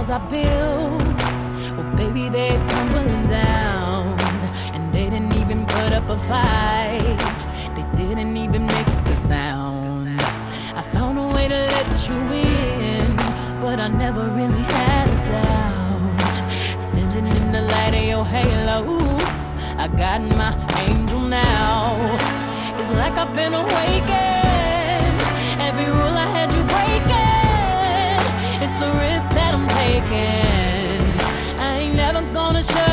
I built, well, baby, they're tumbling down. And they didn't even put up a fight. They didn't even make a sound. I found a way to let you in, but I never really had a doubt. Standing in the light of your halo, I got my angel now. It's like I've been awakened. Every rule I had you breaking. It's the risk that I'm taking. I ain't never gonna show